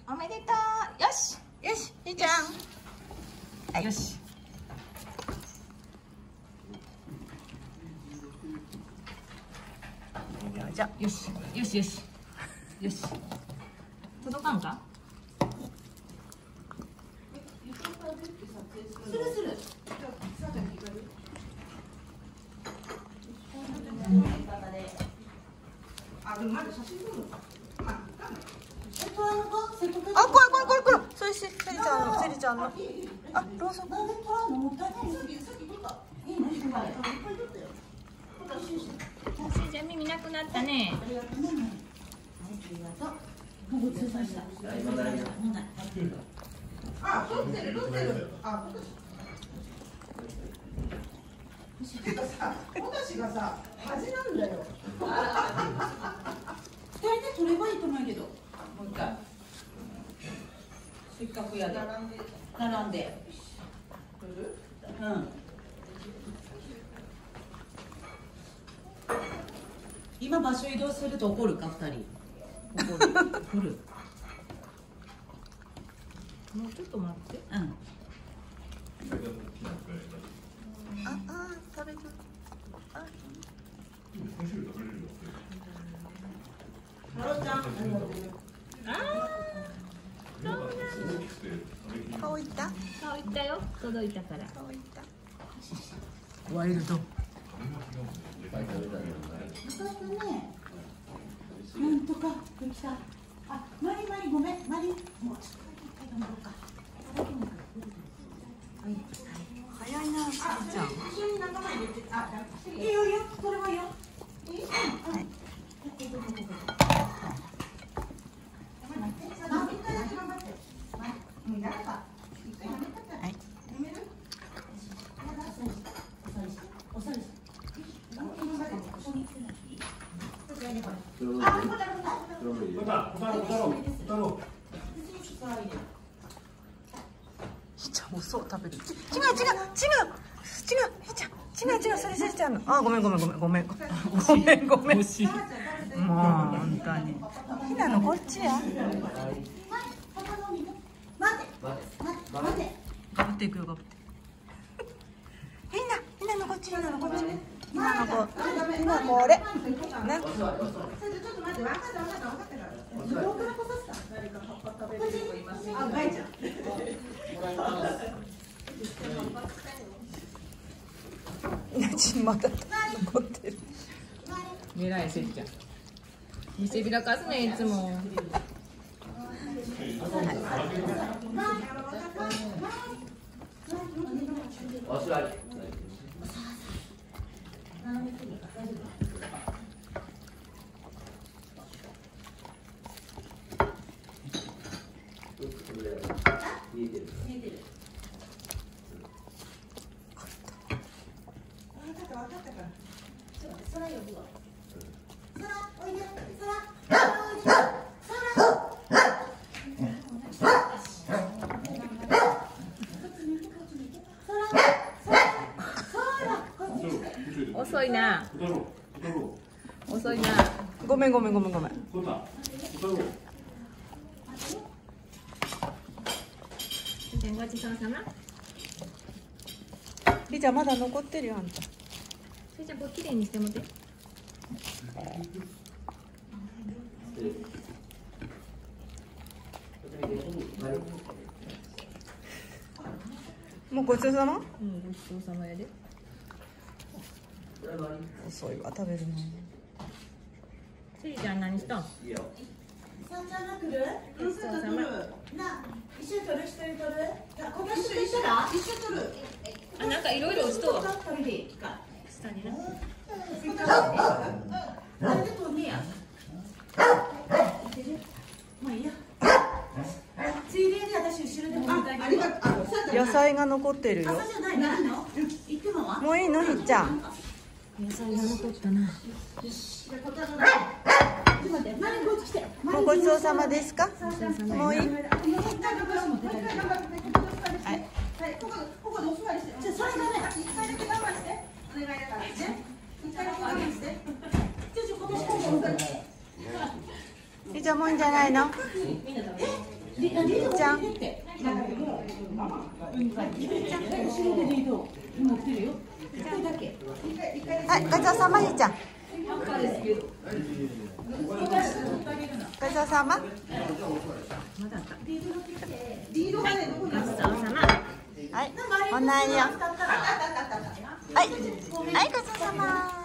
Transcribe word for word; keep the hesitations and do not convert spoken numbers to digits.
おめでとう。よしよし、ひーちゃん。はい、よし。じゃよしよしよしよし。届かんか？するする。あ、でもまだ写真撮るのか。あ、これこれこれこれ。それし、セリちゃんの、セリちゃんの。あ、ろうそく。じゃあ耳なくなったね。あ、撮ってる撮ってる。あ、てかさ、おだしがさ、端なんだよ。二人で撮ればいいと思うけど。もう一回。せっかくやで。並んで。並んで。うん。今場所移動すると怒るか、二人。怒る。怒る。もうちょっと待って。うん。あ、あ、食べてる。あ。マロちゃん。ああ。顔いった。顔いったよ。届いたから。顔いった。ワイルド。なんとかできた。あ、マリマリごめん、マリ。もうちょっと一回頑張ろうか。早いな、しーちゃん。一緒に仲間入れて、あ、いいよいいよ、それはいいよ。いい？はい。ひーちゃん遅う食べる。違う違う違う違うひーちゃん違う違うそれせりちゃんの。あ、ごめんごめんごめんごめんごめんごめん。もう本当に。ひなのこっちや。待って待って待って。ガブっていくよガブって。ひなひなのこっちひなのこっち。ひなのこひなこれ。な。ちょっと待って分かった分かった分かった分かったから。自動から来させた。誰か葉っぱ食べれる子いますよ。あ、ガイちゃん。稲地まだ残ってる。偉いせりちゃん。見せびらかすねいつも。お座り。見えてる。見えてる。分かった分かったから。ちょっと空呼ぶわ。空おいで。空。空おいで。空。遅いな。遅いな。ごめんごめんごめんごめん。ごちそうさま。りちゃんまだ残ってるよあんた。それじゃこう綺麗にしてもて。もうごちそうさま？うん、ごちそうさまやで。遅いわ食べるの。せりちゃん何したん？いいよ。さんちゃんが来る？ごちそうさま。な、一緒に取る？一人取る？この人一緒だ？一緒取る。あ、なんかいろいろ落ちとう。下にな。あれで取んねや。まあいいや。ついでに私後ろでもみたいな。野菜が残ってるよ。朝じゃないの？行ってもは？もういいのひっちゃん。野菜が残ったな。よし。もうごちそうさまですか？もういい？はい。ここここでお座りして。じゃそれがね、一回だけ我慢して。お願いだからね。一回だけ我慢して。じゃあ今年ここお座り。ひーちゃんもういいんじゃないの？え？ ちゃん。はい、ごちそうさま、ひーちゃん。ごちそうさま。はい、おなよ。はい、はい、ごちそうさま。